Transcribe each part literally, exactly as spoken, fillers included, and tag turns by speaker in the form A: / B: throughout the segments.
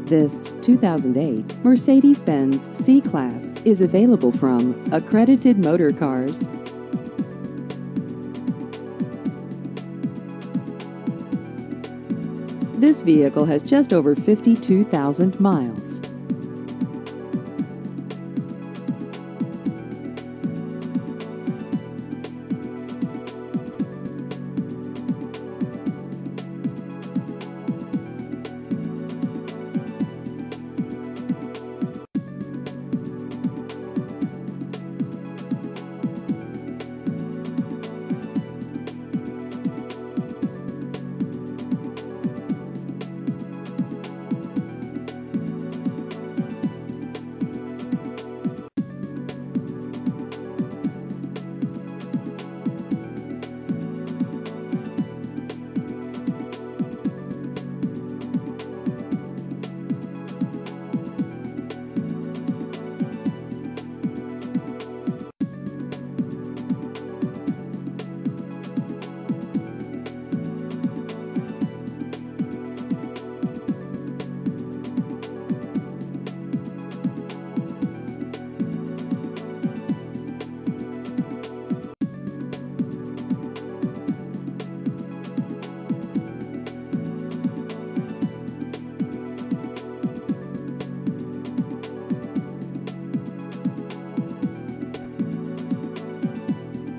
A: This two thousand eight Mercedes-Benz C-Class is available from Accredited Motor Cars. This vehicle has just over fifty-two thousand miles.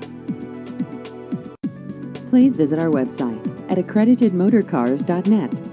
A: Please visit our website at accredited motor cars dot net.